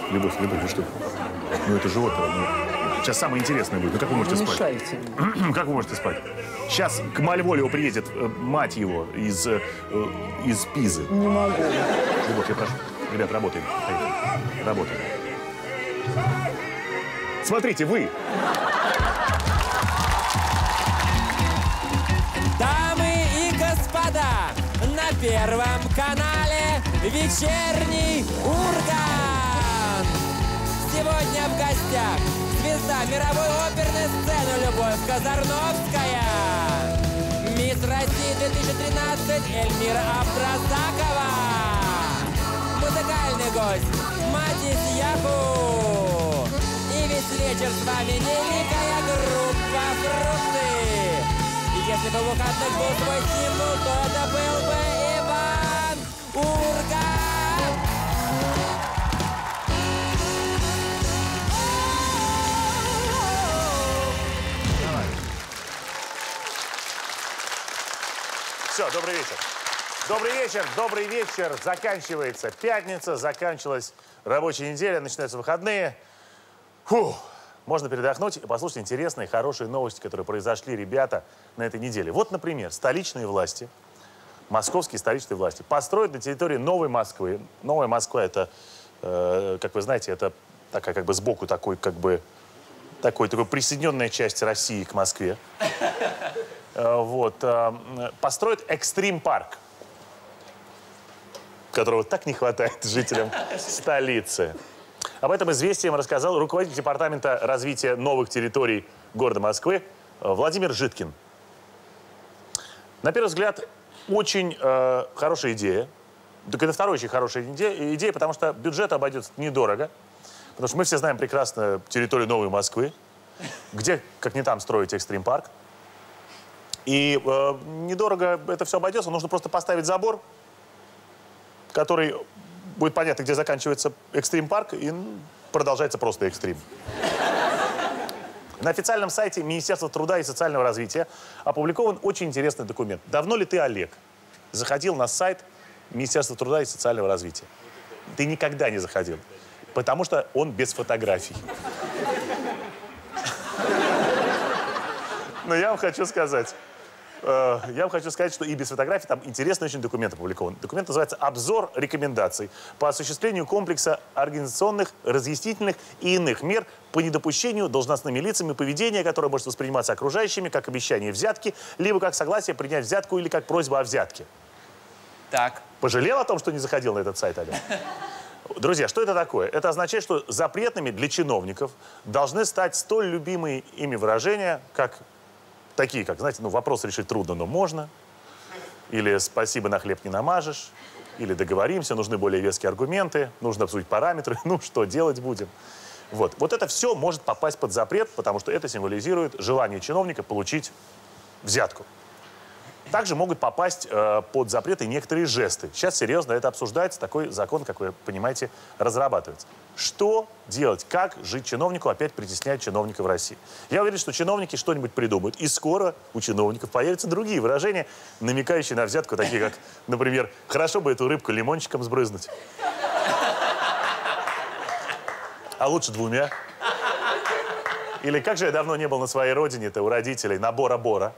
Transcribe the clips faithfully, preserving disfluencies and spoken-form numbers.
Любовь, Любовь, вы что? Ну, это животное. Ну, сейчас самое интересное будет. Ну, как вы можете вы спать? Мешаете. Как вы можете спать? Сейчас к Мальволио приедет э, мать его из, э, из Пизы. Не могу. Любовь, я прошу. Ребят, работаем. Поехали. Работаем. Смотрите, вы. Дамы и господа, на Первом канале вечерний Ургант. Сегодня в гостях звезда мировой оперной сцены Любовь Казарновская, мисс России две тысячи тринадцать Эльмира Абдразакова, музыкальный гость Матис Яху. И весь вечер с вами великая группа «Фрукты». И если бы в выходных был свой символ, то это был бы Иван Ургант. Все, добрый вечер. Добрый вечер, добрый вечер. Заканчивается пятница, заканчивалась рабочая неделя, начинаются выходные. Фух, можно передохнуть и послушать интересные, хорошие новости, которые произошли, ребята, на этой неделе. Вот, например, столичные власти, московские столичные власти, построят на территории Новой Москвы. Новая Москва, это, э, как вы знаете, это такая как бы сбоку такой, как бы, такой, такой присоединенная часть России к Москве. Вот, построят экстрим-парк, которого так не хватает жителям столицы. Об этом известием рассказал руководитель департамента развития новых территорий города Москвы Владимир Житкин. На первый взгляд, очень э, хорошая идея. Так это вторая очень хорошая идея, идея, потому что бюджет обойдется недорого. Потому что мы все знаем прекрасно территорию Новой Москвы, где, как не там, строить экстрим-парк. И э, недорого это все обойдется. Нужно просто поставить забор, который будет понятно, где заканчивается экстрим-парк, и продолжается просто экстрим. На официальном сайте Министерства труда и социального развития опубликован очень интересный документ. Давно ли ты, Олег, заходил на сайт Министерства труда и социального развития? Ты никогда не заходил, потому что он без фотографий. Но я вам хочу сказать... Я вам хочу сказать, что и без фотографий там интересный очень документ опубликован. Документ называется «Обзор рекомендаций по осуществлению комплекса организационных, разъяснительных и иных мер по недопущению должностными лицами поведения, которое может восприниматься окружающими как обещание взятки, либо как согласие принять взятку или как просьба о взятке». Так. Пожалел о том, что не заходил на этот сайт, Олег? Друзья, что это такое? Это означает, что запретными для чиновников должны стать столь любимые ими выражения, как... Такие, как, знаете, ну, вопрос решить трудно, но можно. Или спасибо, на хлеб не намажешь. Или договоримся, нужны более веские аргументы. Нужно обсудить параметры. Ну, что делать будем? Вот. Вот это все может попасть под запрет, потому что это символизирует желание чиновника получить взятку. Также могут попасть э, под запрет и некоторые жесты. Сейчас серьезно это обсуждается. Такой закон, как вы понимаете, разрабатывается. Что делать? Как жить чиновнику? Опять притесняют чиновников в России. Я уверен, что чиновники что-нибудь придумают. И скоро у чиновников появятся другие выражения, намекающие на взятку, такие как, например, «хорошо бы эту рыбку лимончиком сбрызнуть». А лучше двумя. Или «как же я давно не был на своей родине-то у родителей, на Бора-Бора».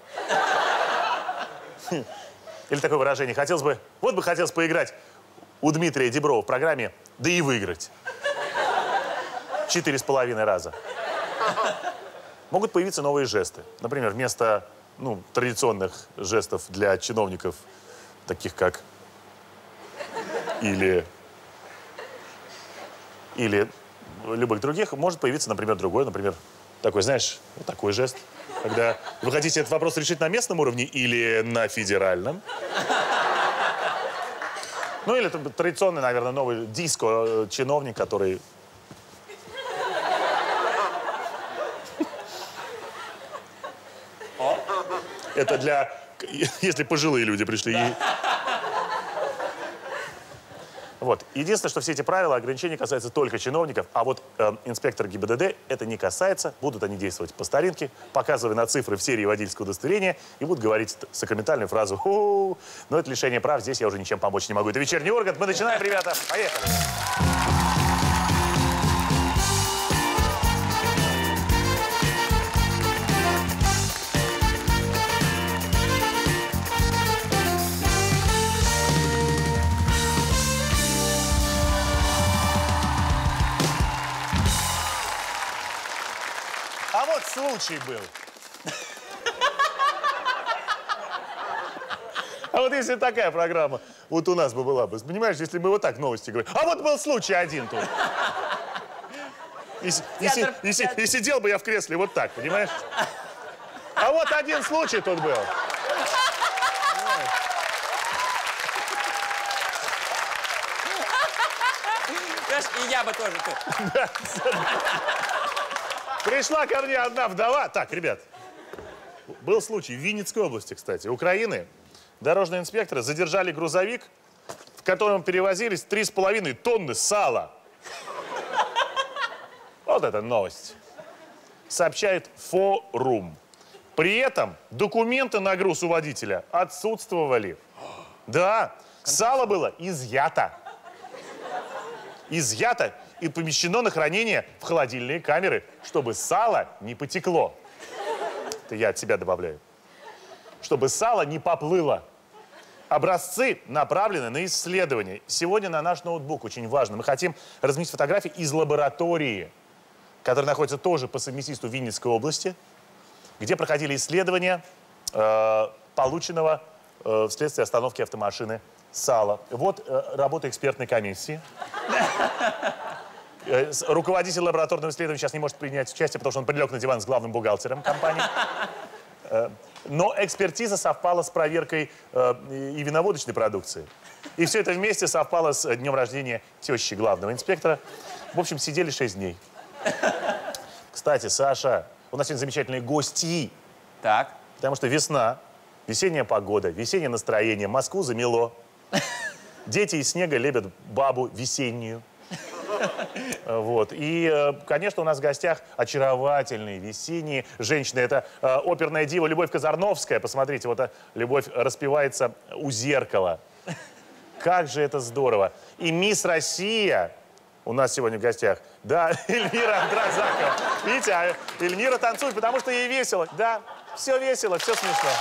Или такое выражение: хотелось бы, вот бы хотелось поиграть у Дмитрия Диброва в программе, да и выиграть. Четыре с половиной раза. Могут появиться новые жесты. Например, вместо ну, традиционных жестов для чиновников, таких как или, или любых других, может появиться, например, другой, например, такой, знаешь, вот такой жест. Когда вы хотите этот вопрос решить на местном уровне или на федеральном. Ну, или традиционный, наверное, новый диско-чиновник, который... Это для... Если пожилые люди пришли. И... Вот. Единственное, что все эти правила, ограничения касаются только чиновников, а вот э, инспектор ГИБДД это не касается. Будут они действовать по старинке, показывая на цифры в серии водительского удостоверения и будут говорить сакраментальную фразу «Ху-ху-ху». Но это лишение прав, здесь я уже ничем помочь не могу. Это «Вечерний Ургант». Мы начинаем, ребята. Поехали. вот случай был. А вот если такая программа вот у нас бы была бы, понимаешь, если мы вот так новости говорим. А вот был случай один тут. И, и, и, и, и сидел бы я в кресле вот так, понимаешь? А вот один случай тут был. И я бы тоже тут. Пришла ко мне одна вдова. Так, ребят, был случай в Винницкой области, кстати, Украины. Дорожные инспекторы задержали грузовик, в котором перевозились три с половиной тонны сала. Вот это новость. Сообщает Форум. При этом документы на груз у водителя отсутствовали. Да, сало было изъято. Изъято и помещено на хранение в холодильные камеры, чтобы сало не потекло. Это я от себя добавляю. Чтобы сало не поплыло. Образцы направлены на исследование. Сегодня на наш ноутбук очень важно. Мы хотим разместить фотографии из лаборатории, которая находится тоже по совместительству в Винницкой области, где проходили исследования э, полученного э, вследствие остановки автомашины сала. Вот э, работа экспертной комиссии. Э, руководитель лабораторного исследования сейчас не может принять участие, потому что он прилег на диван с главным бухгалтером компании. Э, но экспертиза совпала с проверкой э, и виноводочной продукции. И все это вместе совпало с днем рождения тещи главного инспектора. В общем, сидели шесть дней. Кстати, Саша, у нас сегодня замечательные гости. Так. Потому что весна, весенняя погода, весеннее настроение, Москву замело. Дети из снега лепят бабу весеннюю. Вот. И, конечно, у нас в гостях очаровательные весенние женщины. Это э, оперная дива Любовь Казарновская. Посмотрите, вот э, Любовь распевается у зеркала. Как же это здорово. И мисс Россия у нас сегодня в гостях. Да, Эльмира Андразакова. Видите, а Эльмира танцует, потому что ей весело. Да, все весело, все смешно.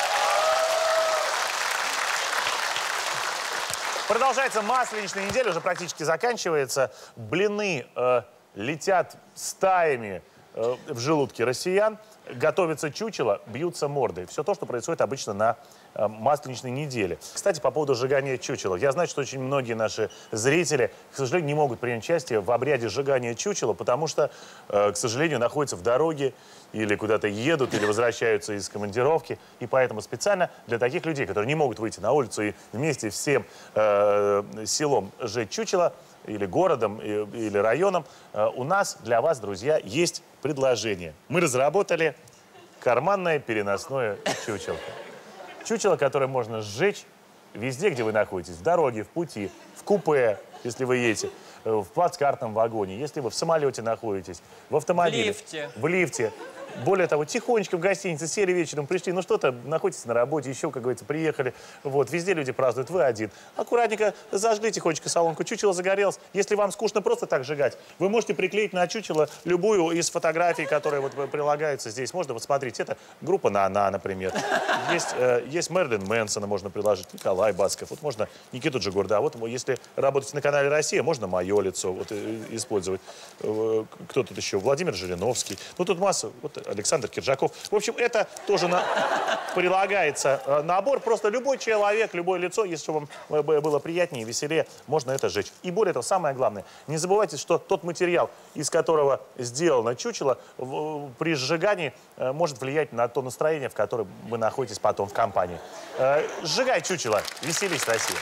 Продолжается масленичная неделя, уже практически заканчивается. Блины э, летят стаями э, в желудке россиян. Готовится чучело, бьются морды. Все то, что происходит обычно на э, масленичной неделе. Кстати, по поводу сжигания чучела. Я знаю, что очень многие наши зрители, к сожалению, не могут принять участие в обряде сжигания чучела, потому что, э, к сожалению, находятся в дороге или куда-то едут, или возвращаются из командировки. И поэтому специально для таких людей, которые не могут выйти на улицу и вместе всем э, селом сжечь чучело, или городом, или районом, у нас для вас, друзья, есть предложение. Мы разработали карманное переносное чучело. Чучело, которое можно сжечь везде, где вы находитесь. В дороге, в пути, в купе, если вы едете, в плацкартном вагоне, если вы в самолете находитесь, в автомобиле. В лифте. В лифте. Более того, тихонечко в гостинице сели вечером, пришли, ну что-то, находитесь на работе, еще, как говорится, приехали. Вот, везде люди празднуют, вы один. Аккуратненько зажгли тихонечко солонку, чучело загорелось. Если вам скучно просто так сжигать, вы можете приклеить на чучело любую из фотографий, которые вот прилагаются здесь. Можно, вот смотрите, это группа «На-на», например. Есть, э, есть Мэрилин Мэнсона, можно приложить, Николай Басков, вот можно Никиту Джигурда. Вот если работаете на канале «Россия», можно мое лицо вот, использовать. Кто тут еще? Владимир Жириновский. Ну, тут масса. Вот Александр Киржаков. В общем, это тоже на... прилагается э, набор. Просто любой человек, любое лицо, если вам было приятнее, веселее, можно это сжечь. И более того, самое главное, не забывайте, что тот материал, из которого сделано чучело, в, при сжигании э, может влиять на то настроение, в котором вы находитесь потом в компании. Э, сжигай чучело, веселись, Россия.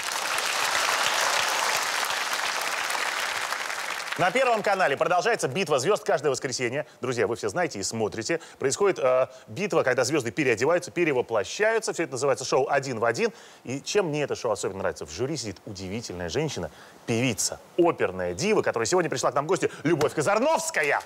На Первом канале продолжается битва звезд каждое воскресенье. Друзья, вы все знаете и смотрите. Происходит э, битва, когда звезды переодеваются, перевоплощаются. Все это называется шоу «Один в один». И чем мне это шоу особенно нравится? В жюри сидит удивительная женщина, певица, оперная дива, которая сегодня пришла к нам в гости, Любовь Казарновская.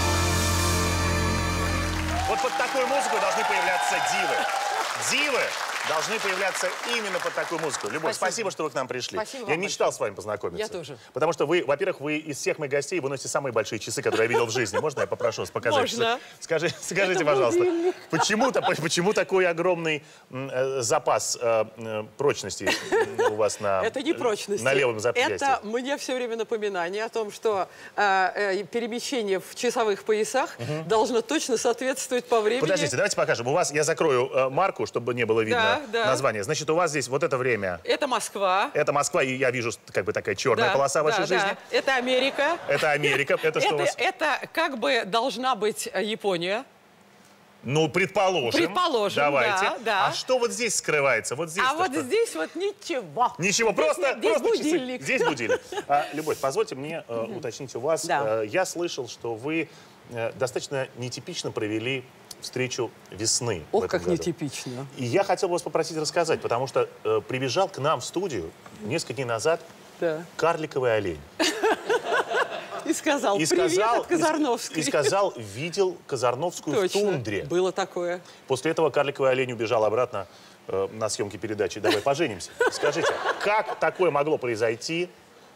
Вот под такую музыку должны появляться дивы. Дивы, должны появляться именно под такую музыку. Любовь, спасибо, спасибо что вы к нам пришли. Спасибо я вам мечтал большое. с вами познакомиться. Я тоже. Потому что вы, во-первых, вы из всех моих гостей выносите самые большие часы, которые я видел в жизни. Можно я попрошу вас показать? Можно. Скажи, скажите, пожалуйста, почему, почему такой огромный э, запас э, э, прочности у вас на, это не прочности. на левом запястье? Это мне все время напоминание о том, что э, э, перемещение в часовых поясах угу. должно точно соответствовать по времени. Подождите, давайте покажем. У вас, я закрою э, марку, чтобы не было видно да, да. название. Значит, у вас здесь вот это время. Это Москва. Это Москва, и я вижу как бы такая черная да, полоса в вашей да, жизни. Да. Это Америка. Это Америка. Это что это, у вас? Это как бы должна быть Япония. Ну, предположим. Предположим, Давайте. да, да. А что вот здесь скрывается? Вот здесь. А вот что? здесь вот ничего. Ничего, здесь просто, нет, здесь просто будильник. Часы. Здесь будильник. А, Любовь, позвольте мне э, уточнить у вас. Да. Э, я слышал, что вы э, достаточно нетипично провели встречу весны. Ох, в этом как году. нетипично. И я хотел бы вас попросить рассказать, потому что э, прибежал к нам в студию несколько дней назад да. карликовый олень. И сказал, и привет сказал, от Казарновской. И, и сказал, видел Казарновскую Точно, в тундре. было такое. После этого карликовый олень убежал обратно э, на съемки передачи «Давай поженимся». Скажите, как такое могло произойти,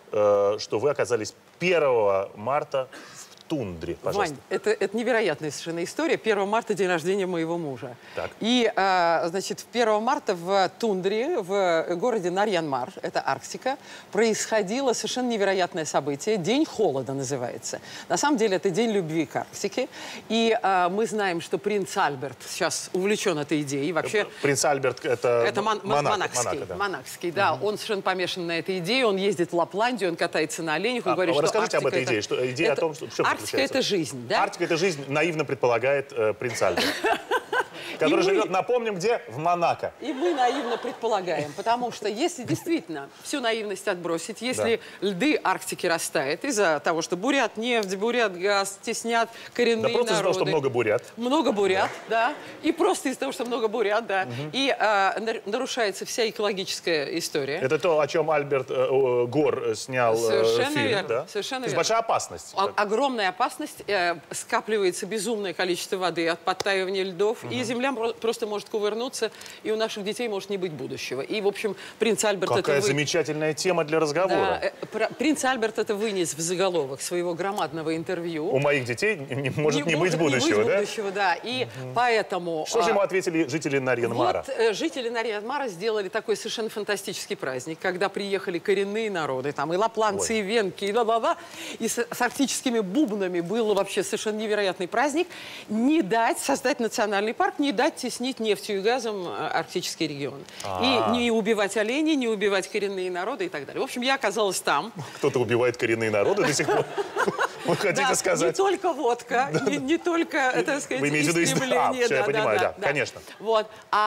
э, что вы оказались первого марта в тундре? Пожалуйста. Вань, это, это невероятная совершенно история. первого марта день рождения моего мужа. Так. И, а, значит, первого марта в тундре, в городе Нарьян-Мар, это Арктика, происходило совершенно невероятное событие. День холода называется. На самом деле это день любви к Арктике. И а, мы знаем, что принц Альберт сейчас увлечен этой идеей. Вообще, принц Альберт это, это мон, Монако, монакский. Монако, да. монакский, да. Угу. Он совершенно помешан на этой идее. Он ездит в Лапландию, он катается на оленях. Он а, говорит, а что расскажите об этой это, идее. Что, идея это, о том, что... В чем Арктика — это жизнь, да? Арктика — это жизнь, наивно предполагает э, принц Альберт. Который мы... живет, напомним, где? В Монако. И мы наивно предполагаем, потому что если действительно всю наивность отбросить, если да. льды Арктики растают из-за того, что бурят нефть, бурят газ, теснят коренные народы. Да просто из-за того, что много бурят. Много бурят, да. да. И просто из-за того, что много бурят, да. Угу. И а, нарушается вся экологическая история. Это то, о чем Альберт э, Гор снял Совершенно фильм. верно. Да? Совершенно то есть верно. большая опасность. О огромная опасность. Э, скапливается безумное количество воды от подтаивания льдов. Угу. И земля просто может кувырнуться, и у наших детей может не быть будущего. И, в общем, принц Альберт... Какая это вы... замечательная тема для разговора. Да, э, принц Альберт это вынес в заголовок своего громадного интервью. У моих детей не, может не, не быть будущего, не быть да? будущего, да. И угу. поэтому... Что же ему а, ответили жители Нарьян-Мара? Вот э, жители Нарьян-Мара сделали такой совершенно фантастический праздник, когда приехали коренные народы, там и лапландцы, Ой. и венки, и ла-ла-ла, и с, с арктическими бубнами. Был вообще совершенно невероятный праздник. Не дать создать национальный парк, не дать теснить нефтью и газом арктический регион. А-а-а. И не убивать оленей, не убивать коренные народы и так далее. В общем, я оказалась там. Кто-то убивает коренные народы до сих пор? Вы хотите сказать? Не только водка, не только, так сказать, истребление. Все, я понимаю, да, конечно. Вот.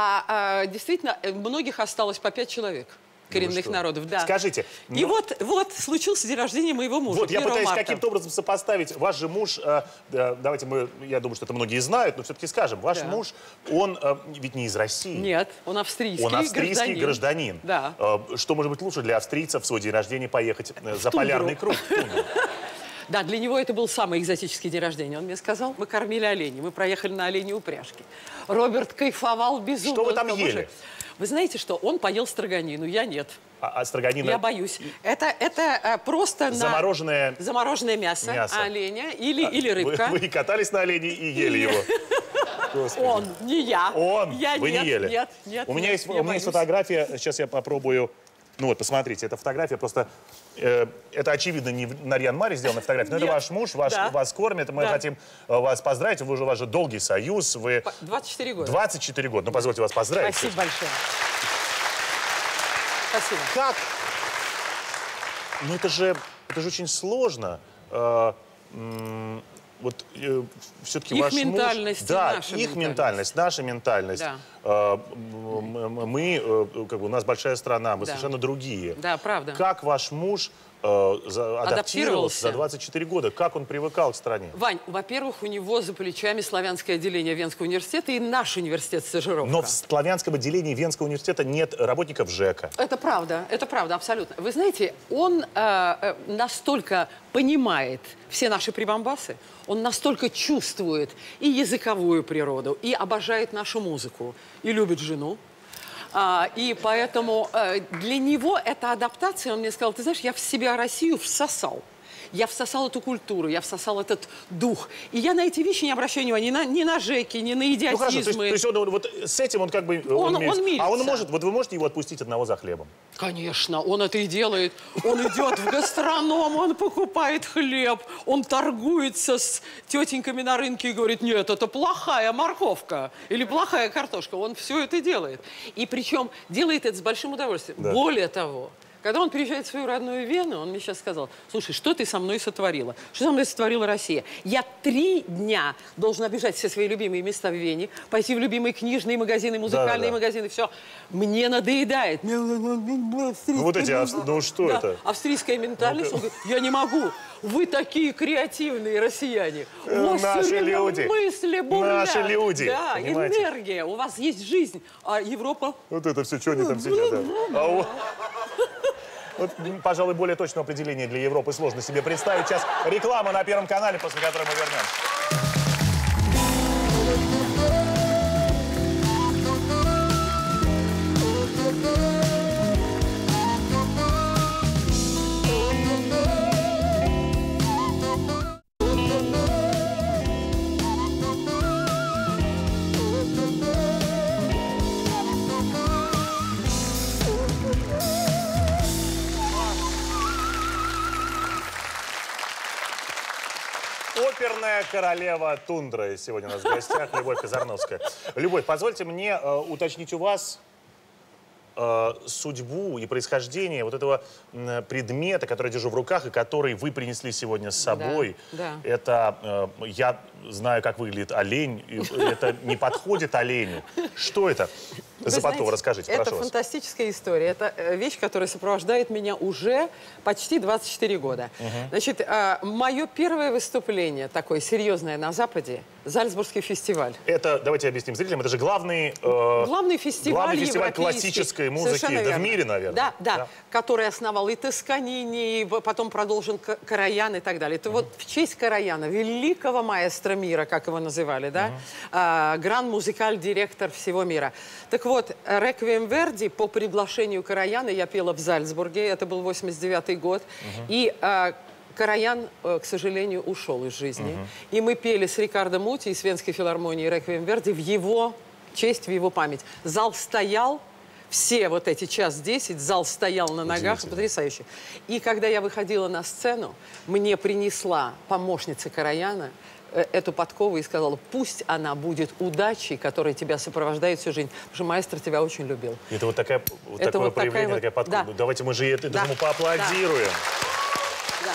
А действительно, многих осталось по пять человек. Коренных ну, народов, да. Скажите. И но... вот, вот случился день рождения моего мужа. Вот я пытаюсь каким-то образом сопоставить. Ваш же муж, э, э, давайте мы, я думаю, что это многие знают, но все-таки скажем, ваш да. муж, он э, ведь не из России. Нет, он австрийский Он австрийский гражданин. гражданин. Да. Э, что может быть лучше для австрийцев в свой день рождения поехать э, за полярный круг? Да, для него это был самый экзотический день рождения. Он мне сказал, мы кормили оленей, мы проехали на оленей упряжке. Роберт кайфовал безумно. Что вы там ели? Вы знаете что? Он поел строганину, я нет. А, а строганина? Я боюсь. Это, это а, просто замороженное... на... замороженное мясо, мясо. оленя или, а, или рыбка. Вы, вы катались на олене и ели его? Господи. Он, не я. Он? Я вы нет, не ели? Нет, нет, У меня, нет, есть, у меня есть фотография, сейчас я попробую... Ну вот, посмотрите, эта фотография просто... Э, это, очевидно, не в Нарьян-Маре сделана фотография, но Нет. это ваш муж, ваш, да. вас кормит. Мы да. хотим вас поздравить. Вы уже, у вас же долгий союз. Вы... двадцать четыре года. двадцать четыре года. Ну, позвольте вас поздравить. Спасибо большое. Спасибо. Как? Ну, это же, это же очень сложно. Э, вот э, все-таки ваш ментальность муж... Да, наша их ментальность. ментальность, наша ментальность. Да. Э, мы, э, как бы, у нас большая страна, мы да. совершенно другие. Да, правда. Как ваш муж э, за, адаптировался за двадцать четыре года? Как он привыкал к стране? Вань, во-первых, у него за плечами славянское отделение Венского университета и наш университет стажировка. Но в славянском отделении Венского университета нет работников ЖЭКа. Это правда, это правда, абсолютно. Вы знаете, он э, настолько понимает все наши прибамбасы, он настолько чувствует и языковую природу, и обожает нашу музыку, и любит жену. А, и поэтому э, для него эта адаптация, он мне сказал, ты знаешь, я в себя Россию всосал. Я всосал эту культуру, я всосал этот дух. И я на эти вещи не обращаю внимания, ни на, ни на жеки, ни на идиотизмы. Ну хорошо, то есть, то есть он, вот с этим он как бы... Он, он, он мирится. А он может, вот вы можете его отпустить одного за хлебом? Конечно, он это и делает. Он идет в гастроном, он покупает хлеб, он торгуется с тетеньками на рынке и говорит, нет, это плохая морковка или плохая картошка. Он все это делает. И причем делает это с большим удовольствием. Да. Более того, когда он приезжает в свою родную Вену, он мне сейчас сказал, слушай, что ты со мной сотворила? Что со мной сотворила Россия? Я три дня должен обижать все свои любимые места в Вене, пойти в любимые книжные магазины, музыкальные Да-да-да. магазины, все. Мне надоедает. Ну вот эти, ну что Да, это? австрийская ментальность, он говорит, я не могу. Вы такие креативные россияне. У вас Наши всё время люди. мысли бурлят. Наши люди, Да, понимаете? энергия. У вас есть жизнь. А Европа... Вот это все, что они там сидят. Да. А у- Вот, пожалуй, более точного определения для Европы сложно себе представить. Сейчас реклама на Первом канале, после которой мы вернемся. Оперная королева тундры сегодня у нас в гостях, Любовь Казарновская. Любовь, позвольте мне э, уточнить у вас э, судьбу и происхождение вот этого э, предмета, который я держу в руках и который вы принесли сегодня с собой. Да, да. Это, э, я знаю, как выглядит олень, и это не подходит оленю. Что это Вы за знаете, подковы? Расскажите, это прошу вас. фантастическая история. Это э, вещь, которая сопровождает меня уже почти двадцать четыре года. Значит, э, мое первое выступление, такое серьезное на Западе, Зальцбургский фестиваль. Это, давайте объясним зрителям, это же главный, э, Главный фестиваль, главный фестиваль европейский. классической музыки, Совершенно да, в верно. мире, наверное. Да, да, Да. который основал и Тосканини, и потом продолжил К- Караян и так далее. Это вот в честь Караяна, великого маэстро мира, как его называли, да, а, гран-музыкаль-директор всего мира. Так вот, «Реквием Верди» по приглашению Караяна я пела в Зальцбурге, это был восемьдесят девятый год, и а, Караян, э, к сожалению, ушел из жизни. И мы пели с Рикардо Мути из Венской филармонии «Реквием Верди» в его честь, в его память. Зал стоял, все вот эти час десять, зал стоял на ногах, потрясающе. И когда я выходила на сцену, мне принесла помощница Караяна э, эту подкову и сказала, пусть она будет удачей, которая тебя сопровождает всю жизнь, потому что маэстро тебя очень любил. Это вот, такая, вот Это такое вот такая проявление, вот- такая подкова. да. Ну, давайте мы же это, Да. ему поаплодируем. Да.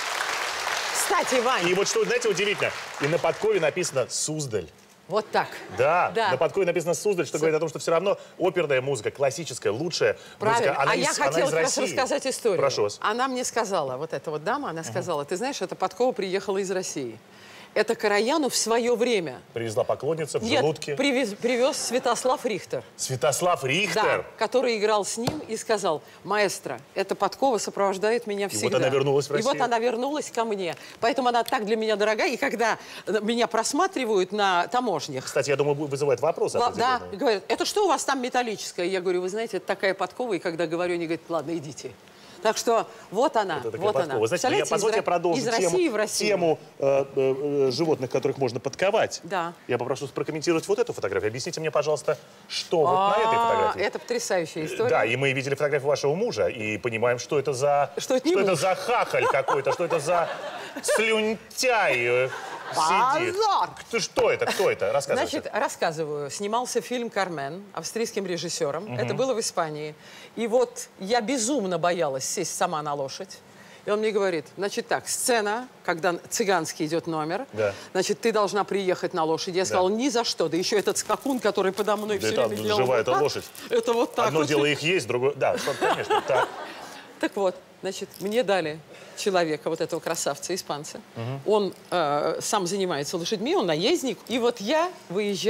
Кстати, Вань, И вот что, знаете, удивительно, и на подкове написано «Суздаль». вот так. Да, Да. на подкове написано «Суздаль», что говорит о том, что все равно оперная музыка, классическая, лучшая Правильно. музыка, она а из, я она хотела из как раз России. рассказать историю. Прошу вас. Она мне сказала, вот эта вот дама, она сказала, ты знаешь, эта подкова приехала из России. Это Караяну в свое время. Привезла поклонница в Нет, желудке. привез, привез Святослав Рихтер. Святослав Да, Рихтер. который играл с ним и сказал, маэстро, эта подкова сопровождает меня всегда. вот она вернулась в И Россию. вот она вернулась ко мне. Поэтому она так для меня дорога. И когда меня просматривают на таможнях, Кстати, я думаю, вызывает вопросы Ла- да, определенные. говорят, это что у вас там металлическое? Я говорю, вы знаете, это такая подкова, и когда говорю, они говорят, ладно, идите. Так что вот она, Это такая вот подкова. она. Знаете, я, Представляете, позвольте я из, Ро- продолжу из тему, России в Россию. тему э, э, э, животных, которых можно подковать. Да. Я попрошу прокомментировать вот эту фотографию. Объясните мне, пожалуйста, что вот на этой А, фотографии. Это потрясия история. Да, и мы видели фотографию вашего мужа и понимаем, что это за... Что это не это муж. за хахаль какой-то, что это за слюнтяй э, сидит. Позор! Кто- Что это, кто это? Рассказывайте. Значит, рассказываю. Снимался фильм «Кармен» австрийским режиссером. Это было в Испании. И вот я безумно боялась сесть сама на лошадь. И он мне говорит, значит так, сцена, когда цыганский идет номер, Да. значит, ты должна приехать на лошади. Я сказала, ни за что. Да еще этот скакун, который подо мной Да все это время делал живая вот эта так. лошадь. Это вот так Одно вот. дело их есть, другое... Да, что- конечно. Так. Так вот, значит, мне дали человека, вот этого красавца, испанца. Он э, сам занимается лошадьми, он наездник. И вот я выезжала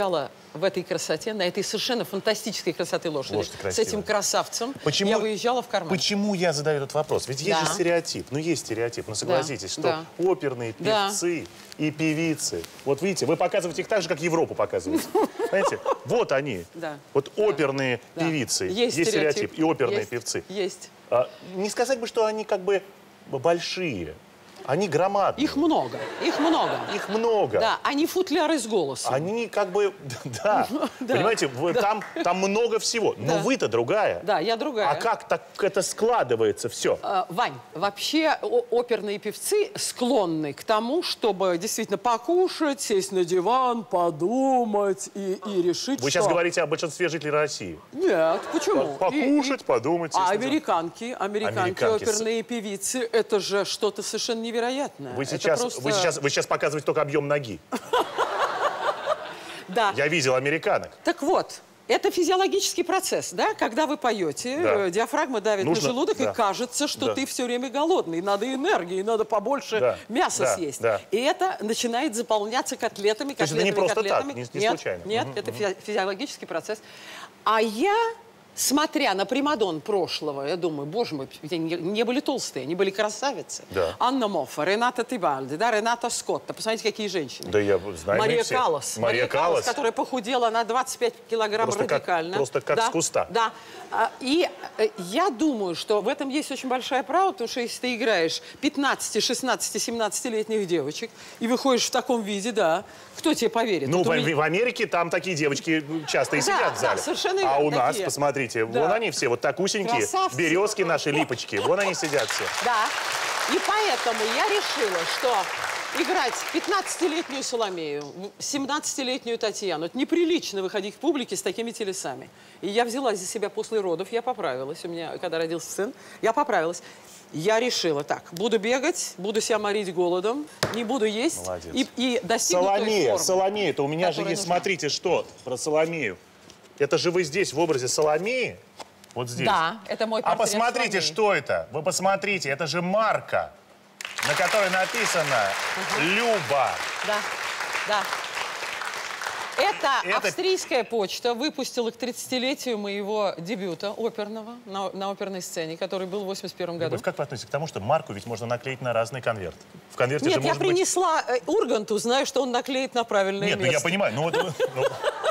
в этой красоте, на этой совершенно фантастической красоты лошади, Лошадь с этим красавцем, почему, я выезжала в карман. Почему я задаю этот вопрос? Ведь есть да. же стереотип. Ну, есть стереотип. Но согласитесь, да. что да. оперные певцы да. и певицы, вот видите, вы показываете их так же, как Европу показываете. Знаете, вот они. Да. Вот оперные да. певицы. Есть, есть стереотип. стереотип. И оперные есть. певцы. Есть. А, не сказать бы, что они как бы большие. Они громадные. Их много, их много. Их много. Да, они футляры с голосом. Они как бы, да, понимаете, там, там много всего. Но вы-то другая. Да, я другая. А как так это складывается все? А, Вань, вообще оперные певцы склонны к тому, чтобы действительно покушать, сесть на диван, подумать и, и решить, Вы что... сейчас говорите о большинстве жителей России. Нет, почему? Покушать, И- и- подумать. А сесть на диван. американки, американки, Американки. оперные певицы, это же что-то совершенно невероятное. Вы Это сейчас, просто- вы, сейчас, вы сейчас показываете только объем ноги. Да. Я видел американок. Так вот, это физиологический процесс, да? Когда вы поете, Да. э, диафрагма давит Нужно- на желудок, да. и кажется, что Да. ты все время голодный. Надо энергии, надо побольше Да. мяса Да. съесть. Да. И это начинает заполняться котлетами, То есть котлетами, это не просто так, котлетами. не- не нет, случайно. Нет, Мгм, это фи- физиологический процесс. А я... Смотря на примадон прошлого, я думаю, боже мой, ведь они не, не были толстые, они были красавицы. Да. Анна Моффа, Рената Тибальди, да, Рената Скотта. Посмотрите, какие женщины. Да я знаю Мария все. Каллас. Мария Каллас. которая похудела на двадцать пять килограмм Просто как- радикально. просто как да, с куста. Да. А, И э, я думаю, что в этом есть очень большая правда, потому что если ты играешь пятнадцати, шестнадцати, семнадцатилетних девочек и выходишь в таком виде, да, кто тебе поверит? Ну, Вот в, у меня- в Америке там такие девочки часто и Да, сидят в да, зале. совершенно а верно, у нас, такие. посмотрите, Да. вон они все, вот такусенькие, Красавцы. березки наши, липочки, вон они сидят все. Да. И поэтому я решила, что играть пятнадцатилетнюю Соломею, семнадцатилетнюю Татьяну, это неприлично выходить к публике с такими телесами. И я взялась за себя после родов, я поправилась. У меня, когда родился сын, я поправилась. Я решила, так, буду бегать, буду себя морить голодом, не буду есть. Молодец. И, и достигну той Соломея, формы, Соломея, это у меня же которая есть, нужна. смотрите, что про Соломею. Это же вы здесь, в образе Соломеи, вот здесь. Да, это мой А портрет посмотрите, Соломеи. что это. Вы посмотрите, это же марка, на которой написано «Люба». Да, да. Это, Это- австрийская почта выпустила к тридцатилетию моего дебюта оперного на, на оперной сцене, который был в восемьдесят первом году. Любовь, как вы относитесь к тому, что марку ведь можно наклеить на разный конверт? В конверте Нет, же я может быть... принесла э, Урганту, знаю, что он наклеит на правильное Нет, ну место. я понимаю, ну вот... вы- Ну,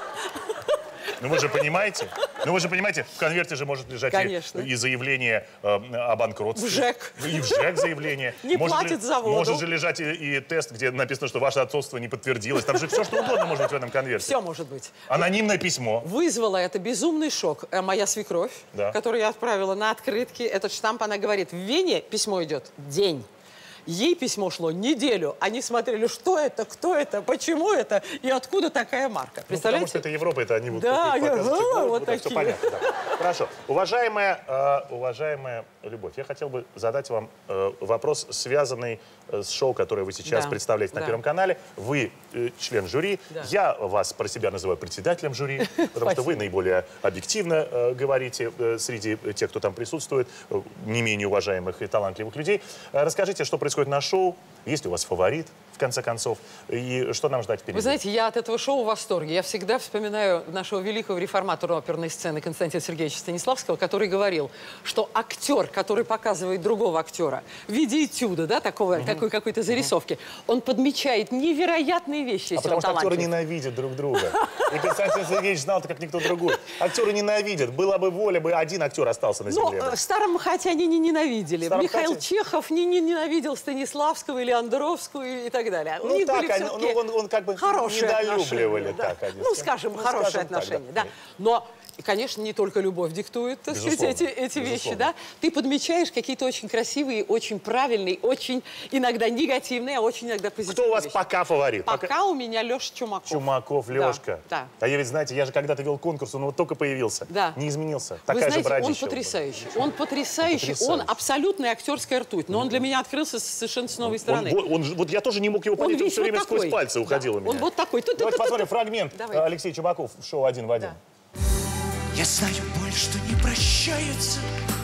ну вы же понимаете, ну вы же понимаете, в конверте же может лежать и, Конечно. и заявление э, о банкротстве. В ЖЭК. И в ЖЭК заявление. Не Может платит ли- за воду. Может же лежать и, и тест, где написано, что ваше отцовство не подтвердилось. Там же все, что угодно может быть в этом конверте. Все может быть. Анонимное письмо. Вызвала это безумный шок. Э, Моя свекровь, Да. которую я отправила на открытки, этот штамп, она говорит, в Вене письмо идет день. Ей письмо шло неделю. Они смотрели, что это, кто это, почему это и откуда такая марка. Ну, потому Представляете? что это Европа, это они вот Да, такие я- показывают, а, вот, вот вот так, всё такие. понятно. Да. Хорошо. Уважаемая, э, уважаемая Любовь, я хотел бы задать вам э, вопрос, связанный э, с шоу, которое вы сейчас Да. представляете на Да. Первом канале. Вы э, член жюри. Да. Я вас про себя называю председателем жюри, потому что вы наиболее объективно э, говорите э, среди тех, кто там присутствует, э, не менее уважаемых и талантливых людей. Э, Расскажите, что происходит на шоу, есть ли у вас фаворит, в конце концов, и что нам ждать впереди? Вы знаете, я от этого шоу в восторге. Я всегда вспоминаю нашего великого реформатора оперной сцены Константина Сергеевича Станиславского, который говорил, что актер, который показывает другого актера в виде этюда, да, такого, uh-huh. такой какой-то зарисовки, uh-huh. он подмечает невероятные вещи, А если потому он что актеры талантлив. ненавидят друг друга. И Константин Сергеевич знал это как никто другой. Актеры ненавидят. Была бы воля, бы один актер остался на Ну, земле. э, в Старом МХАТе они не ненавидели. Старом Михаил МХАТе? Чехов не, не ненавидел Станиславского или Андровскую и так далее. У Ну, них так, были они- всё-таки ну, он- он как бы хорошие недолюбливали отношения, да. так они, Ну, скажем. скажем, Ну, хорошие скажем так, отношения, да. да. Но, конечно, не только любовь диктует, так сказать, Безусловно, эти, эти вещи, безусловно. да. Ты подмечаешь какие-то очень красивые, очень правильные, очень иногда негативные, а очень иногда позитивные Кто у вас вещи. пока фаворит? Пока у меня Леша Чумаков. Чумаков, Да, Лешка. да. А я ведь, знаете, я же когда-то вел конкурс, он вот только появился. Да. Не изменился. Вы Такая знаете, же он бородища. потрясающий. Он потрясающий. Потрясающий. Он абсолютная актерская ртуть. Но он для меня открылся совершенно с новой Он, стороны. вот- он же- вот я тоже не мог его Он понять, он весь все вот время такой. сквозь пальцы уходил Да. у меня. Он вот такой. Ту-ту-ту-ту-ту. Давайте посмотрим фрагмент. Давай. э, Алексей Чумаков в шоу «Один в один». Да. Я знаю боль, что не прощается,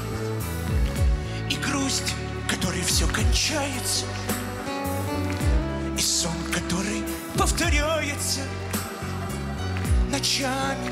и грусть, которой все кончается, и сон, который повторяется ночами.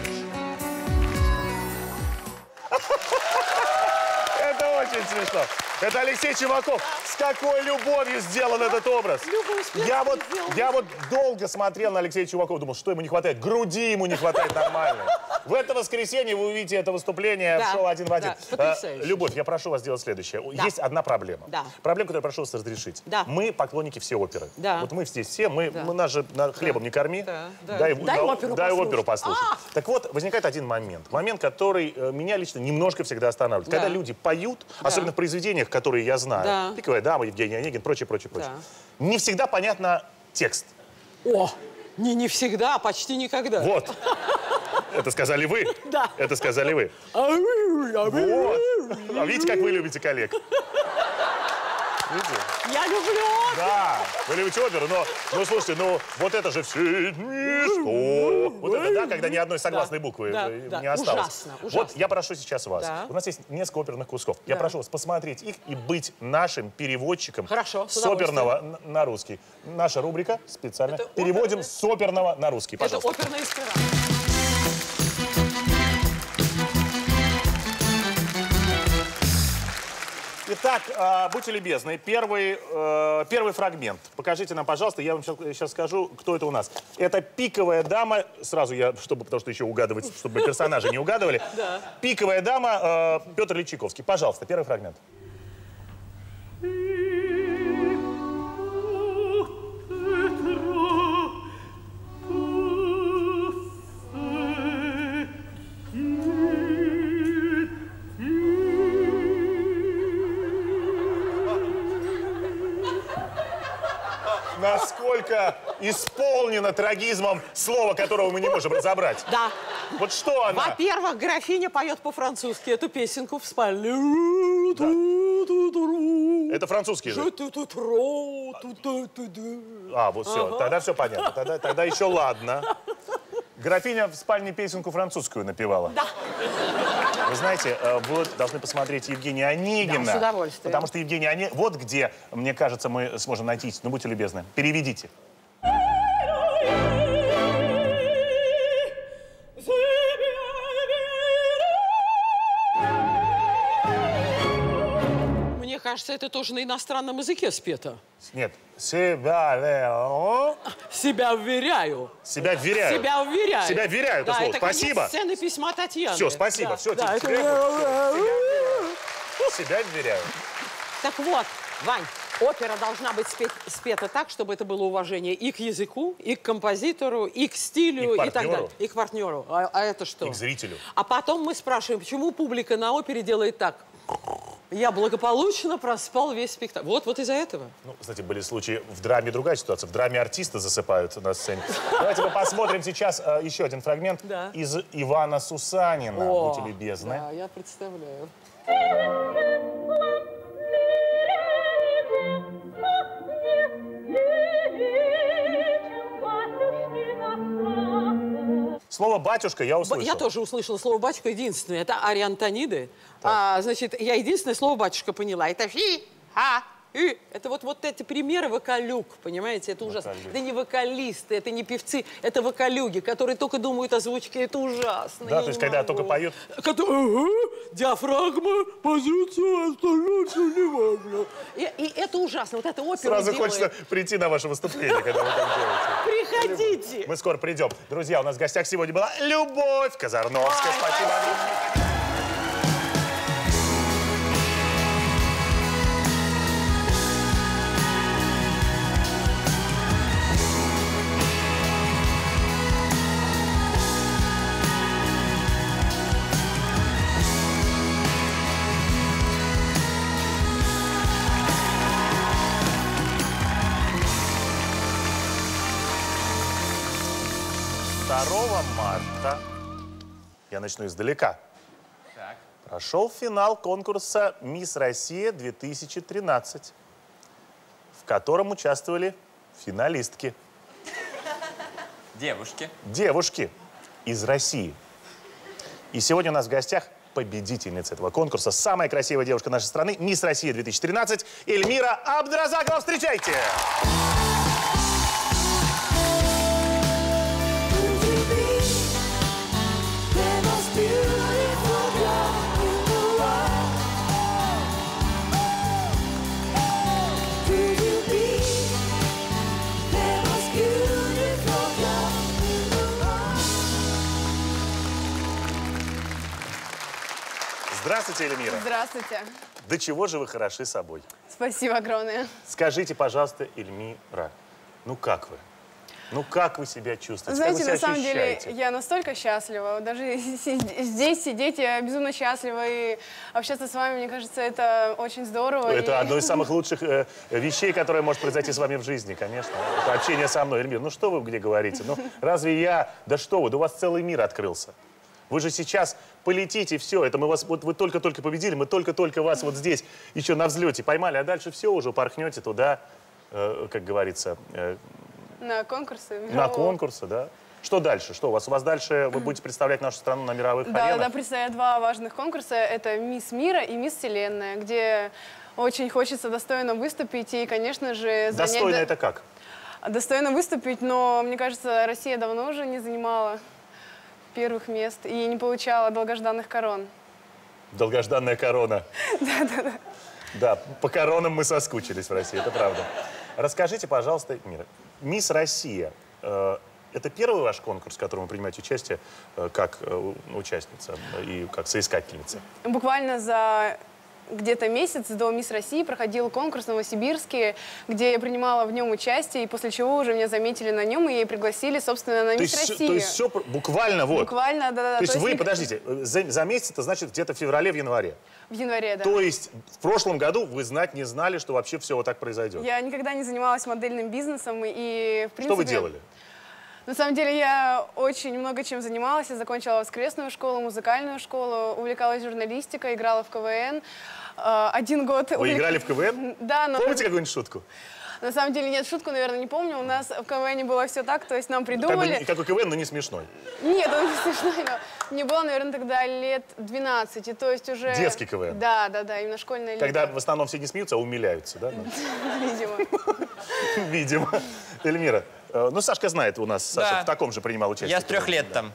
Это очень смешно. Это Алексей Чумаков. С какой любовью сделан этот образ. Я вот, я вот долго смотрел на Алексея Чумакова, думал, что ему не хватает. Груди ему не хватает нормально. В это воскресенье вы увидите это выступление в шоу «Один в один». Да, Любовь, я прошу вас сделать следующее. Да. Есть одна проблема. Да. Проблема, которую я прошу вас разрешить. Да. Мы поклонники все оперы. Да. Вот мы здесь все, мы, Да. мы нас же на хлебом не корми. Да, да. Дай, Дай да, оперу дай послушать. оперу послушать. А! Так вот, возникает один момент. Момент, который э, меня лично немножко всегда останавливает. Да. Когда люди поют, Да. особенно в произведениях, которые я знаю, Да. «Пиковая дама», Евгений Онегин, прочее, прочее, прочее. Да. Не всегда понятно текст. О, не, не всегда, а почти никогда. Вот. Это сказали вы. Да. Это сказали вы. Вот. А видите, как вы любите коллег? Видите? Я люблю. Да, вы любите оперу, но, ну, слушайте, ну, вот это же все что? Вот это, да, когда ни одной согласной буквы Да, э, да. не осталось. Ужасно, Вот ужасно. я прошу сейчас вас. Да. У нас есть несколько оперных кусков. Я Да. прошу вас посмотреть их и быть нашим переводчиком Хорошо, с с оперного на, на русский. Наша рубрика специально. Это Переводим оперный- с оперного на русский, Это пожалуйста. оперная эстрада. Итак, э, будьте любезны, первый, э, первый фрагмент. Покажите нам, пожалуйста, я вам сейчас скажу, кто это у нас. Это «Пиковая дама», сразу я, чтобы, потому что еще угадывать, чтобы персонажи не угадывали. Да. «Пиковая дама», э, Петр Личиковский. Пожалуйста, первый фрагмент. Насколько исполнено трагизмом слово, которого мы не можем разобрать. Да. Вот что она? Во-первых, графиня поет по-французски эту песенку в спальне. Это французский же. А, вот все, Ага. тогда все понятно. Тогда, тогда еще ладно. Графиня в спальне песенку французскую напевала. Да. Вы знаете, э, вы должны посмотреть Евгения Онегина. Да, с удовольствием. Потому что Евгений Онегин... Вот где, мне кажется, мы сможем найти. Ну, будьте любезны, переведите. Мне кажется, это тоже на иностранном языке спето. Нет. Себя, лео. Себя уверяю. Себя вверяю. Себя уверяю. Себя вверяю, это да, слово. это Спасибо. конец сцены письма Татьяны. Все, спасибо. Да, Все, да, теперь это- себя вверяю. Так вот, Вань, опера должна быть спе- спета так, чтобы это было уважение и к языку, и к композитору, и к стилю, И к и, так партнеру. далее. И к партнеру. А, а это что? И к зрителю. А потом мы спрашиваем, почему публика на опере делает так? Я благополучно проспал весь спектакль. Вот, вот из-за этого. Ну, кстати, были случаи в драме другая ситуация. В драме артисты засыпают на сцене. Давайте мы посмотрим сейчас э, еще один фрагмент Да. из Ивана Сусанина. О, Будьте любезны. Да, я представляю. Слово «батюшка» я услышал. Я тоже услышала слово «батюшка» единственное. Это ария Антониды. А, значит, я единственное слово «батюшка» поняла. Это фи, ха, и. Это вот, вот эти примеры вокалюк, понимаете? Это ужасно. Вокалюк. Это не вокалисты, это не певцы, это вокалюги, которые только думают о звучке. Это ужасно. Да, я то есть не когда могу. только поют? Кото- ага, диафрагма, позиция, остальное все не важно. И, и это ужасно. Вот это опера Сразу делает. хочется прийти на ваше выступление, когда вы так делаете. Приходите. Мы скоро придем. Друзья, у нас в гостях сегодня была Любовь Казарновская. Ой, Спасибо огромное. второго марта, я начну издалека, Так. прошел финал конкурса «Мисс Россия две тысячи тринадцать», в котором участвовали финалистки. Девушки. Девушки из России. И сегодня у нас в гостях победительница этого конкурса, самая красивая девушка нашей страны, «Мисс Россия две тысячи тринадцать», Эльмира Абдразакова. Встречайте! Здравствуйте, Эльмира. Здравствуйте. До чего же вы хороши собой? Спасибо огромное. Скажите, пожалуйста, Эльмира, ну как вы? Ну как вы себя чувствуете? Знаете, как вы на себя самом деле, ощущаете? я настолько счастлива. Даже здесь сидеть, я безумно счастлива. И общаться с вами, мне кажется, это очень здорово. Это и... одно из самых лучших э, вещей, которое может произойти с вами в жизни, конечно. Это общение со мной. Эльмир, ну что вы где говорите? Ну разве я... Да что вы, да у вас целый мир открылся. Вы же сейчас полетите, все, это мы вас, вот вы только-только победили, мы только-только вас вот здесь еще на взлете поймали, а дальше все уже порхнете туда, э, как говорится... Э, на конкурсы. На конкурсы, да. Что дальше? Что у вас? У вас дальше вы будете представлять нашу страну на мировых да, аренах? Да, предстоят два важных конкурса. Это «Мисс Мира» и «Мисс Вселенная», где очень хочется достойно выступить и, конечно же... занять... Достойно это как? Достойно выступить, но, мне кажется, Россия давно уже не занимала первых мест и не получала долгожданных корон. Долгожданная корона. Да, да, да. Да, по коронам мы соскучились в России, это правда. Расскажите, пожалуйста, Мира, «Мисс Россия» э, — это первый ваш конкурс, в котором вы принимаете участие э, как э, участница и как соискательница? Буквально за где-то месяц до «Мисс России» проходил конкурс в Новосибирске, где я принимала в нем участие, и после чего уже меня заметили на нем, и пригласили, собственно, на «Мисс Россию». То есть все буквально вот? Буквально, да-да-да. То есть то вы, есть... подождите, за, за месяц, это значит где-то в феврале, в январе? В январе, да. То есть в прошлом году вы знать не знали, что вообще все вот так произойдет? Я никогда не занималась модельным бизнесом, и, в принципе... Что вы делали? На самом деле я очень много чем занималась. Я закончила воскресную школу, музыкальную школу, увлекалась журналистикой, играла в КВН. Один год... Вы увлек... играли в КВН? Да, но... Помните какую-нибудь шутку? На самом деле нет, шутку, наверное, не помню. У нас в КВНе было все так, то есть нам придумали... Как, бы, как у КВН, но не смешной. Нет, он не смешной, но мне было, наверное, тогда лет двенадцать, и то есть уже... Детский КВН? Да, да, да, именно школьная лига. Когда в основном все не смеются, а умиляются, да? Видимо. Видимо. Эльмира, ну Сашка знает, у нас Саша Да. в таком же принимал участие. Я с трех лет там.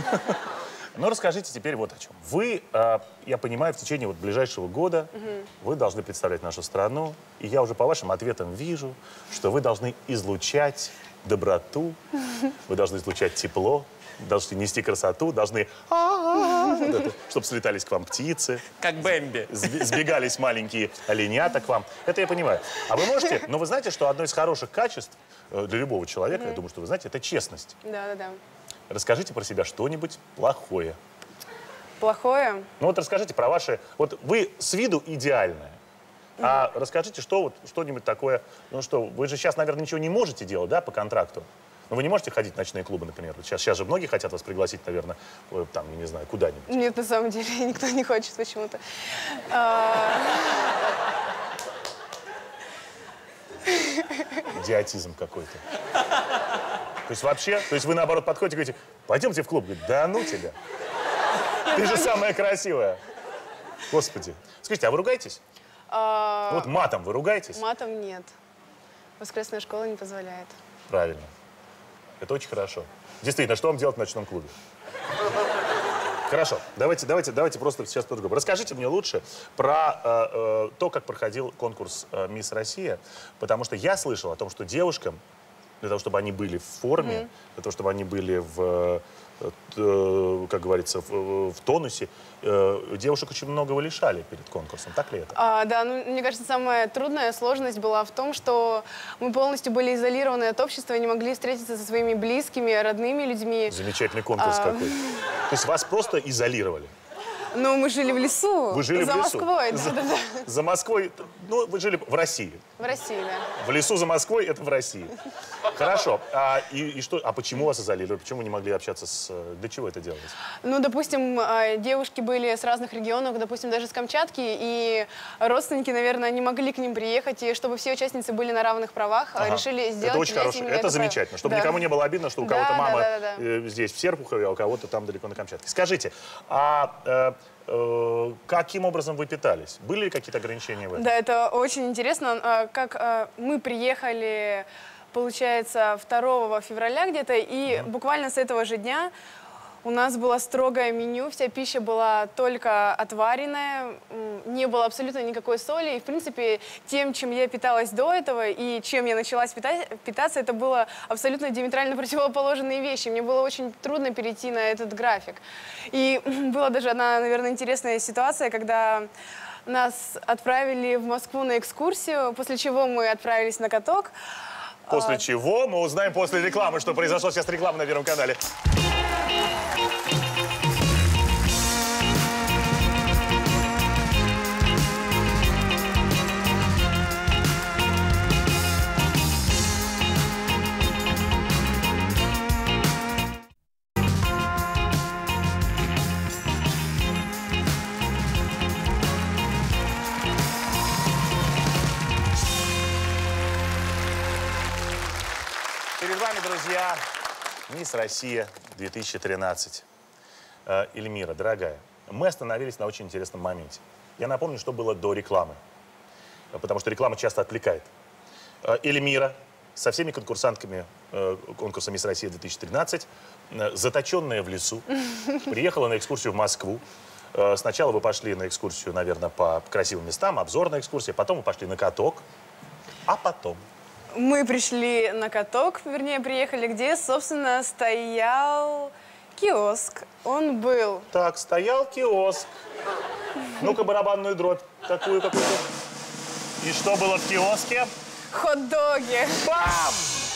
Ну, расскажите теперь вот о чем. Вы, э, я понимаю, в течение вот ближайшего года угу. вы должны представлять нашу страну. И я уже по вашим ответам вижу, что вы должны излучать доброту, вы должны излучать тепло, должны нести красоту, должны... чтобы слетались к вам птицы. Как Бэмби. Сбегались маленькие оленята к вам. Это я понимаю. А вы можете... Но вы знаете, что одно из хороших качеств для любого человека, я думаю, что вы знаете, это честность. Да, да, да. Расскажите про себя что-нибудь плохое. Плохое? Ну вот расскажите про ваши... Вот вы с виду идеальная. Mm-hmm. А расскажите, что вот что-нибудь такое... Ну что, вы же сейчас, наверное, ничего не можете делать, да, по контракту? Но вы не можете ходить в ночные клубы, например. Сейчас, сейчас же многие хотят вас пригласить, наверное, там, я не знаю, куда-нибудь. Нет, на самом деле, никто не хочет почему-то. Идиотизм какой-то. То есть вообще, то есть вы наоборот подходите и говорите, пойдемте в клуб. Говорит, да ну тебя. Ты же самая красивая. Господи. Скажите, а вы ругаетесь? А... Вот матом вы ругаетесь? Матом нет. Воскресная школа не позволяет. Правильно. Это очень хорошо. Действительно, что вам делать в ночном клубе? Хорошо, давайте, давайте, давайте просто сейчас по-другому. Расскажите мне лучше про э, э, то, как проходил конкурс э, «Мисс Россия», потому что я слышал о том, что девушкам, для того, чтобы они были в форме, mm-hmm. для того, чтобы они были в, э, как говорится, в, в тонусе, э, девушек очень многого лишали перед конкурсом. Так ли это? А, да, ну, мне кажется, самая трудная сложность была в том, что мы полностью были изолированы от общества и не могли встретиться со своими близкими, родными людьми. Замечательный конкурс а... какой. То есть вас просто изолировали? Ну, мы жили в лесу. Вы жили за в лесу? Москвой, за, да, да, да. За Москвой, ну, вы жили в России. В России, да. В лесу за Москвой, это в России. Хорошо. А, и, и что, а почему вас изолировали? Почему вы не могли общаться с... Для чего это делалось? Ну, допустим, девушки были с разных регионов, допустим, даже с Камчатки, и родственники, наверное, не могли к ним приехать, и чтобы все участницы были на равных правах, ага. решили сделать... Это очень хорошо. Это, это замечательно. Чтобы да. никому не было обидно, что у кого-то да, мама да, да, да. здесь, в Серпухове, а у кого-то там далеко на Камчатке. Скажите, а... Э, каким образом вы питались? Были ли какие-то ограничения в этом? Да, это очень интересно. Как мы приехали, получается, второго февраля где-то, и mm-hmm. буквально с этого же дня У нас было строгое меню, вся пища была только отваренная, м, не было абсолютно никакой соли. И, в принципе, тем, чем я питалась до этого и чем я началась питать, питаться, это было абсолютно диаметрально противоположные вещи. Мне было очень трудно перейти на этот график. И была даже одна, наверное, интересная ситуация, когда нас отправили в Москву на экскурсию, после чего мы отправились на каток. После чего мы узнаем после рекламы, что произошло. Сейчас реклама на Первом канале. Перед вами, друзья, Мисс Россия две тысячи тринадцать. Э, Эльмира, дорогая, мы остановились на очень интересном моменте. Я напомню, что было до рекламы, потому что реклама часто отвлекает. Э, Эльмира со всеми конкурсантками э, конкурса Мисс Россия две тысячи тринадцать, э, заточенная в лесу, приехала на экскурсию в Москву. Э, сначала вы пошли на экскурсию, наверное, по красивым местам, обзорная экскурсия, потом вы пошли на каток, а потом... Мы пришли на каток, вернее, приехали, где, собственно, стоял киоск. Он был... Так, стоял киоск. Ну-ка, барабанную дробь такую какую-то. И что было в киоске? Хот-доги. Бам!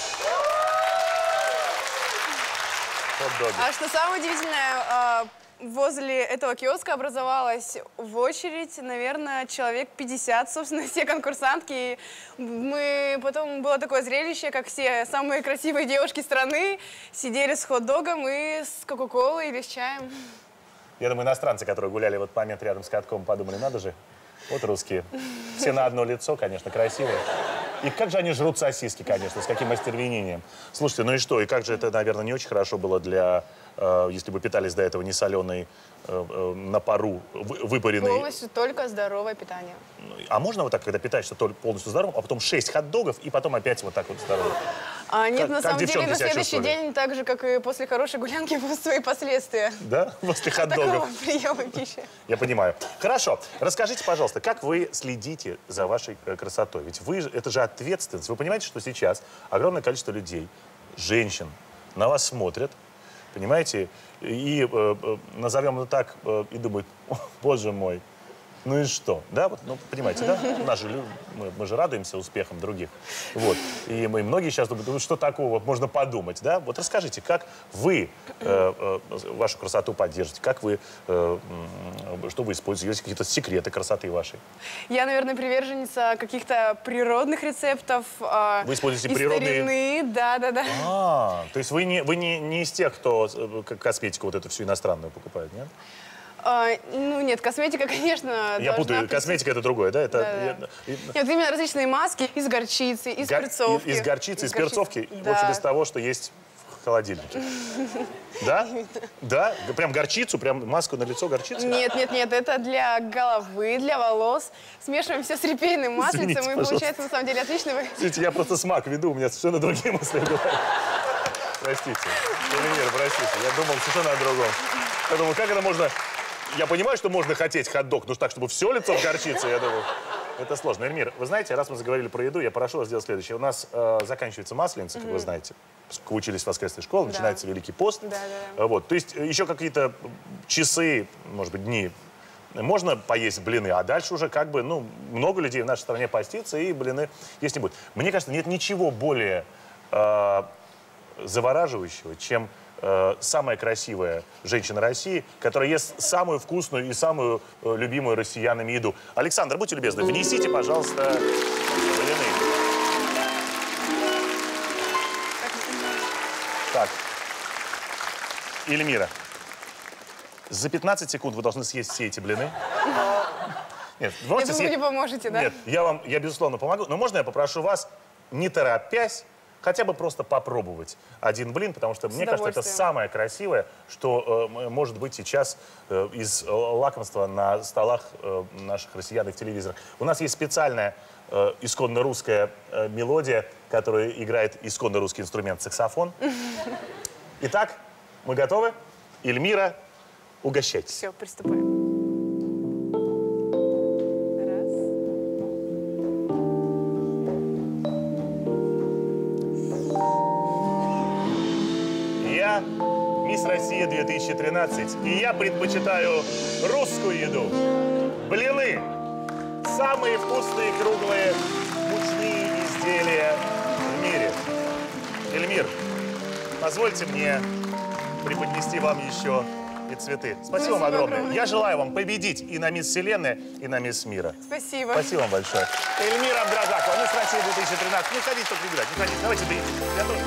Хот-доги. А что самое удивительное, возле этого киоска образовалась в очередь, наверное, человек пятьдесят, собственно, все конкурсантки. И мы потом было такое зрелище, как все самые красивые девушки страны сидели с хот-догом и с кока-колой или с чаем. Я думаю, иностранцы, которые гуляли в этот момент рядом с катком, подумали, надо же, вот русские. Все на одно лицо, конечно, красивые. И как же они жрут сосиски, конечно, с каким остервенением. Слушайте, ну и что? И как же это, наверное, не очень хорошо было для, э, если бы питались до этого не соленой, э, э, на пару, вы, выпаренной. Полностью только здоровое питание. А можно вот так, когда питаешься только полностью здоровым, а потом шесть хот-догов, и потом опять вот так вот здоровым? А нет, Как- на как самом деле, девчонки на себя следующий чувствовали? день, так же, как и после хорошей гулянки, будут свои последствия Да? После хот-догов. такого приема пищи. Я понимаю. Хорошо. Расскажите, пожалуйста, как вы следите за вашей э, красотой? Ведь вы, же- это же ответственность. Вы понимаете, что сейчас огромное количество людей, женщин, на вас смотрят, понимаете, и, э, э, назовем это так, э, и думают, «О, боже мой, ну и что? Да, вот, ну, понимаете, да? У нас же лю- мы, мы же радуемся успехам других. Вот. И мы, многие сейчас думают, ну что такого, можно подумать, да? Вот расскажите, как вы э, э, вашу красоту поддержите, как вы, э, м, что вы используете, есть какие-то секреты красоты вашей? Я, наверное, приверженница каких-то природных рецептов. а, Вы используете из природные- старины, да, да, да. А, то есть вы не, вы не, не из тех, кто э, к- косметику вот эту всю иностранную покупает, нет? А, ну, нет, косметика, конечно, Я должна путаю, присутствовать. косметика это другое, да? Это, Да-да. я- и- Нет, именно различные маски из горчицы, из Гор- перцовки. Из, из горчицы, из, перцовки, в Да. общем, из того, что есть в холодильнике. Да? Да? Да, прям горчицу, прям маску на лицо горчицы? Нет, нет, нет, это для головы, для волос. Смешиваем все с репейным маслицем, Извините, и пожалуйста. получается, на самом деле, отличный... вы- Слушайте, я просто смак веду, у меня совершенно другие мысли в голове. Простите. Эльмира, простите, я думал совершенно о другом. Я думал, как это можно... Я понимаю, что можно хотеть хот-дог, но так, чтобы все лицо в горчице, я думаю, это сложно. Эльмир, вы знаете, раз мы заговорили про еду, я прошу вас сделать следующее. У нас э, заканчивается Масленица, как вы знаете. Поскольку вы учились в воскресной школе, Да. начинается Великий пост. Да, да, да. Э, Вот, то есть э, еще какие-то часы, может быть, дни можно поесть блины, а дальше уже как бы, ну, много людей в нашей стране постится, и блины есть не будет. Мне кажется, нет ничего более э, завораживающего, чем э, самая красивая женщина России, которая ест самую вкусную и самую э, любимую россиянами еду. Александр, будьте любезны, внесите, пожалуйста, блины. Так. Эльмира, за пятнадцать секунд вы должны съесть все эти блины. Нет, вы Я можете думаю, съесть- вы не поможете, да? Нет, я вам, я безусловно помогу, но можно я попрошу вас, не торопясь, хотя бы просто попробовать один блин, потому что, мне кажется, это удовольствием. самое красивое, что э, м- может быть сейчас э, из э, лакомства на столах э, наших россиян и в телевизорах. У нас есть специальная э, исконно русская э, мелодия, которая играет исконно русский инструмент саксофон. Итак, мы готовы? Эльмира, угощайтесь. Все, приступаем. Раз. Я мисс Россия две тысячи тринадцать, и я предпочитаю русскую еду. Блины. Самые вкусные, круглые, мучные изделия в мире. Эльмир, позвольте мне преподнести вам еще и цветы. Спасибо, Спасибо вам огромное. огромное. Я желаю вам победить и на мисс Вселенная, и на мисс Мира. Спасибо. Спасибо вам большое. Эльмира Абдразакова, мисс Россия две тысячи тринадцать. Не ходите только играть, не ходите. Давайте доедите. Я тоже.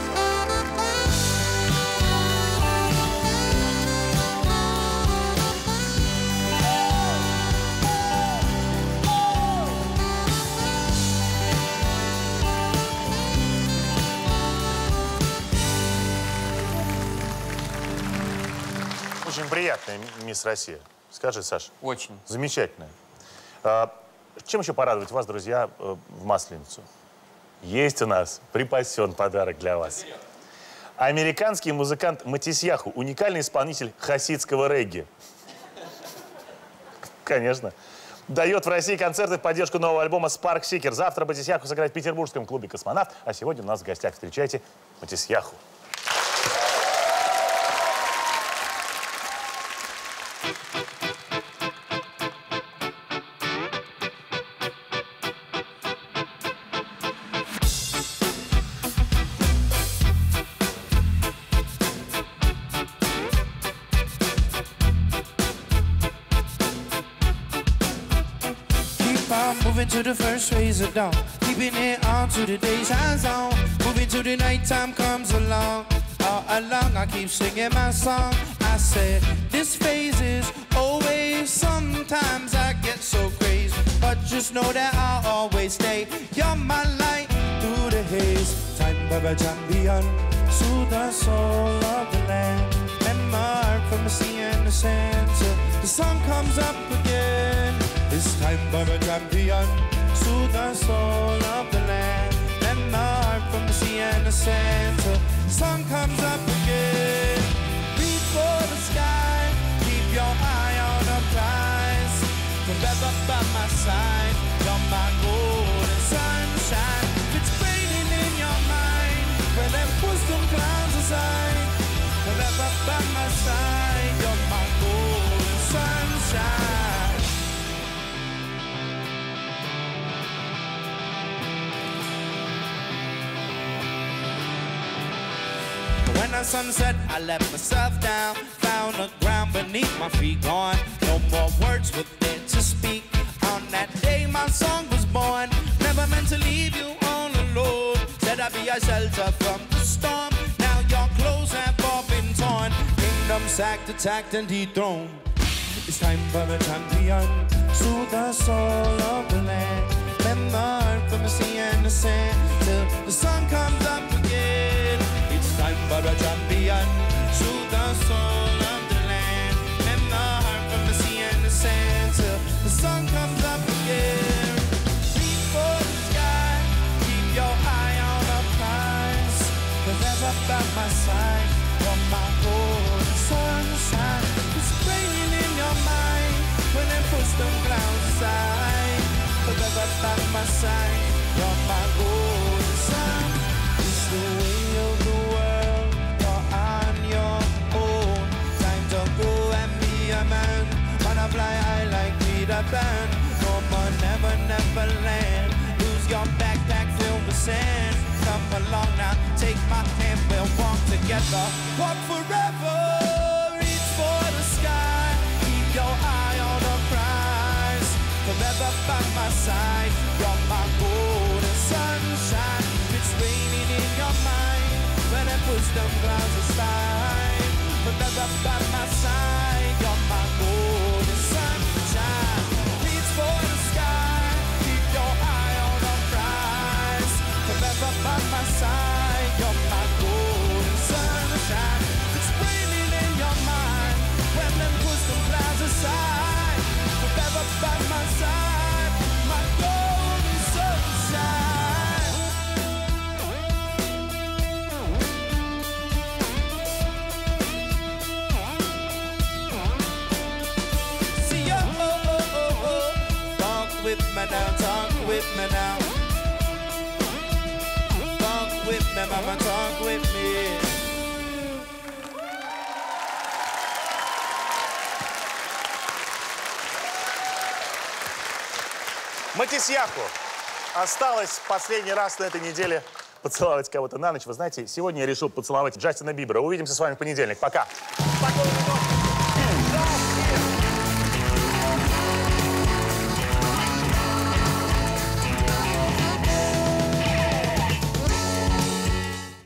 Очень приятная мисс Россия. Скажи, Саша. Очень. Замечательная. А, чем еще порадовать вас, друзья, э, в Масленицу? Есть у нас припасен подарок для вас. Американский музыкант Матисьяху, уникальный исполнитель хасидского регги. Конечно. Дает в России концерты в поддержку нового альбома «Spark Seeker». Завтра Матисьяху сыграет в петербургском клубе «Космонавт», а сегодня у нас в гостях. Встречайте Матисьяху. Moving to the first rays of dawn, keeping it on to the day shines on. Moving to the nighttime comes along. All along I keep singing my song. I said this phase is always. Sometimes I get so crazy, but just know that I'll always stay. You're my light through the haze. Time of a champion, soothe the soul of the land. And my heart from the sea and the sand till the sun comes up again. It's time for a champion, soothe the soul of the land. And my heart from the sea and the sand till the sun comes up again. Reach for the sky, keep your eye on the prize. Forever by my side, you're my golden sunshine. If it's raining in your mind, well then push them clouds aside. Forever by my side, you're my golden sunshine. When the sun set, I let myself down. Found the ground beneath my feet gone. No more words were there to speak. On that day my song was born. Never meant to leave you all alone. Said I'd be a shelter from the storm. Now your clothes have all been torn. Kingdom sacked, attacked and dethroned. It's time for a champion. Soothe the soul of the land. Let the earth from the sea and the sand till the sun comes up again. It's time for a champion. Soothe the soul of the land. Let the heart from the sea and the sand till the sun comes up again. Reach for the sky, keep your eye on the prize. Forever by my side, you're my golden sunshine. It's raining in your mind when they push them clouds aside. Forever by my side, you're my golden sun. It's the way of the world, you're on your own. Time to go and be a man. Wanna fly high like Peter Pan. No more never, never land. Lose your backpack filled with sand. Come along now, take my hand, we'll walk together. Walk forever, reach for the sky. Keep your eye on the prize. Forever by my side, you're my golden sunshine. It's raining in your mind when I push them clouds aside. Forever by my side, you're my golden sunshine. Reach for the sky, keep your eye on the prize. Forever by my side, you're my golden sunshine. It's raining in your mind when they push them clouds aside. Forever by my side, my golden sunshine. with me now. Talk with me, mama, talk with me. Матисьяку. Осталось последний раз на этой неделе поцеловать кого-то на ночь. Вы знаете, сегодня я решил поцеловать Джастина Бибера. Увидимся с вами в понедельник. Пока. Спокойной ночи.